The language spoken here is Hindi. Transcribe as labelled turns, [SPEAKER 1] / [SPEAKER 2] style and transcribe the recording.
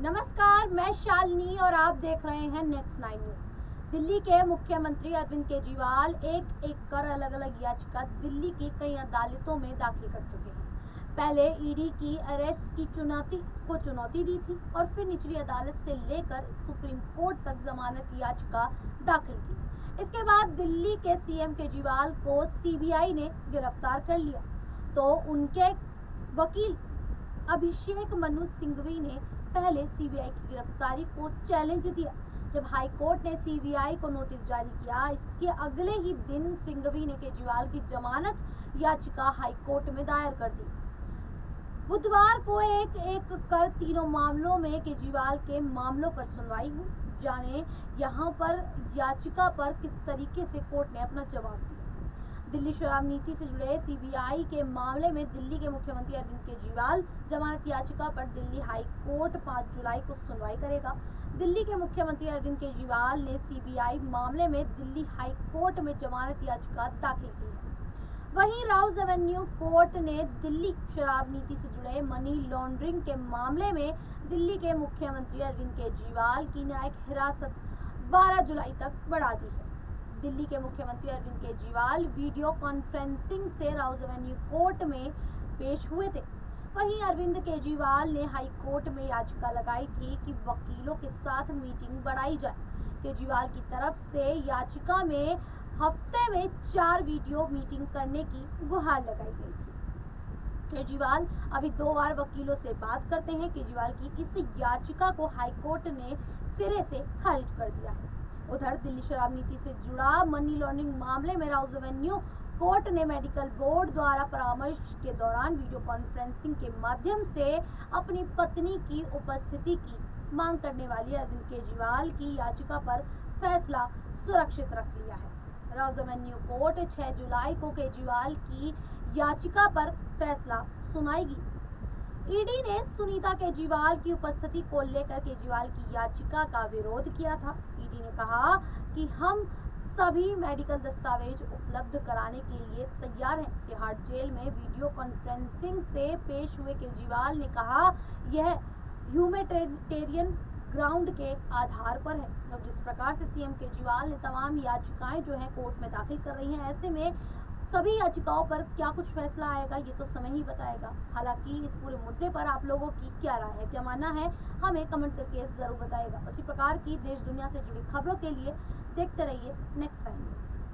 [SPEAKER 1] नमस्कार, मैं शालिनी और आप देख रहे हैं नेक्स्ट 9 न्यूज। दिल्ली के मुख्यमंत्री अरविंद केजरीवाल एक कर अलग अलग याचिका दिल्ली की कई अदालतों में दाखिल कर चुके हैं। पहले ईडी की अरेस्ट की चुनौती दी थी और फिर निचली अदालत से लेकर सुप्रीम कोर्ट तक जमानत याचिका दाखिल की। इसके बाद दिल्ली के सीएम केजरीवाल को सीबीआई ने गिरफ्तार कर लिया तो उनके वकील अभिषेक मनु सिंघवी ने पहले सीबीआई की गिरफ्तारी को चैलेंज दिया। जब हाई कोर्ट ने सीबीआई को नोटिस जारी किया, इसके अगले ही दिन सिंघवी ने केजरीवाल की जमानत याचिका हाई कोर्ट में दायर कर दी। बुधवार को एक कर तीनों मामलों में केजरीवाल के मामलों पर सुनवाई हुई। जाने यहाँ पर याचिका पर किस तरीके से कोर्ट ने अपना जवाब दिया। दिल्ली शराब नीति से जुड़े सीबीआई के मामले में दिल्ली के मुख्यमंत्री अरविंद केजरीवाल जमानत याचिका पर दिल्ली हाई कोर्ट 5 जुलाई को सुनवाई करेगा। दिल्ली के मुख्यमंत्री अरविंद केजरीवाल ने सीबीआई मामले में दिल्ली हाई कोर्ट में जमानत याचिका दाखिल की है। वहीं राउज एवेन्यू कोर्ट ने दिल्ली शराब नीति से जुड़े मनी लॉन्ड्रिंग के मामले में दिल्ली के मुख्यमंत्री अरविंद केजरीवाल की न्यायिक हिरासत 12 जुलाई तक बढ़ा दी है। दिल्ली के मुख्यमंत्री अरविंद केजरीवाल वीडियो कॉन्फ्रेंसिंग से राउज एवेन्यू कोर्ट में पेश हुए थे। वहीं अरविंद केजरीवाल ने हाई कोर्ट में याचिका लगाई थी कि वकीलों के साथ मीटिंग बढ़ाई जाए। केजरीवाल की तरफ से याचिका में हफ्ते में 4 वीडियो मीटिंग करने की गुहार लगाई गई थी। केजरीवाल अभी 2 बार वकीलों से बात करते हैं। केजरीवाल की इस याचिका को हाई कोर्ट ने सिरे से खारिज कर दिया है। उधर दिल्ली शराब नीति से जुड़ा मनी लॉन्ड्रिंग मामले में राउज एवेन्यू कोर्ट ने मेडिकल बोर्ड द्वारा परामर्श के दौरान वीडियो कॉन्फ्रेंसिंग के माध्यम से अपनी पत्नी की उपस्थिति की मांग करने वाली अरविंद केजरीवाल की याचिका पर फैसला सुरक्षित रख लिया है। राउज एवेन्यू कोर्ट 6 जुलाई को केजरीवाल की याचिका पर फैसला सुनाएगी। ईडी ने सुनीता केजरीवाल की उपस्थिति को लेकर केजरीवाल की याचिका का विरोध किया था। ईडी ने कहा कि हम सभी मेडिकल दस्तावेज उपलब्ध कराने के लिए तैयार हैं। तिहाड़ जेल में वीडियो कॉन्फ्रेंसिंग से पेश हुए केजरीवाल ने कहा यह ह्यूमैनिटेरियन ग्राउंड के आधार पर है। तो जिस प्रकार से सीएम केजरीवाल ने तमाम याचिकाएं जो हैं कोर्ट में दाखिल कर रही हैं, ऐसे में सभी याचिकाओं पर क्या कुछ फैसला आएगा ये तो समय ही बताएगा। हालांकि इस पूरे मुद्दे पर आप लोगों की क्या राय है, क्या मानना है, हमें कमेंट करके जरूर बताइएगा। इसी प्रकार की देश दुनिया से जुड़ी खबरों के लिए देखते रहिए नेक्स्ट टाइम न्यूज़।